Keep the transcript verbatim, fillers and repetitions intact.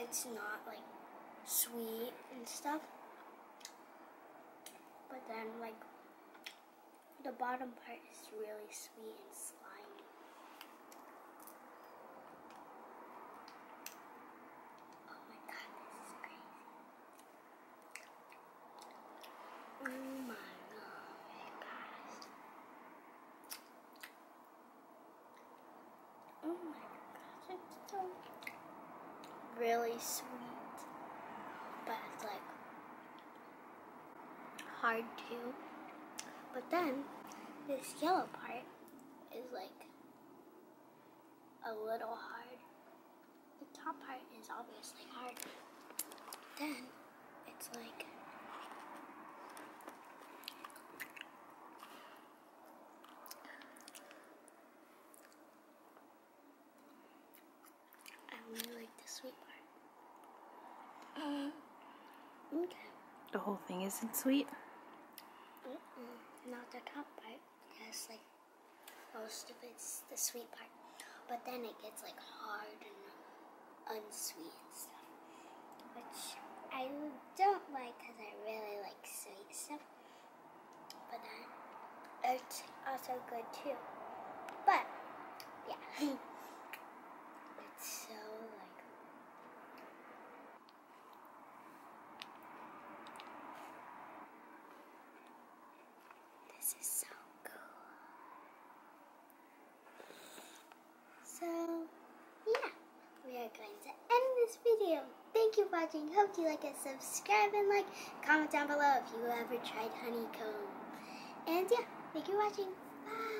it's not like sweet and stuff. But then like the bottom part is really sweet and slimy. Oh my god, this is crazy. Oh my gosh, guys. Oh my gosh, it's so really sweet. But it's like hard too. But then this yellow part is like a little hard. The top part is obviously hard. Then it's like I really like the sweet part. Uh, okay. The whole thing isn't sweet? Mm-mm, not the top part. Yes, like most of it's the sweet part. But then it gets like hard and unsweet and stuff. Which I don't like because I really like sweet stuff. But then it's also good too. But yeah. It's so like this is so cool. So yeah, we are going to end this video. Thank you for watching. Hope you like it. Subscribe and like. Comment down below if you ever tried honeycomb. And yeah, thank you for watching. Bye.